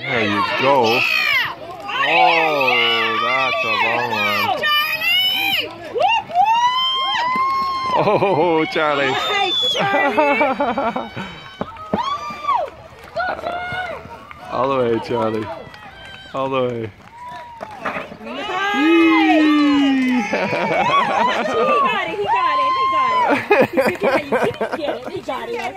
There you go. Oh, that's a long one. Oh, Charlie. All the way, Charlie. All the way. He got it. He got it. He got it. He got it.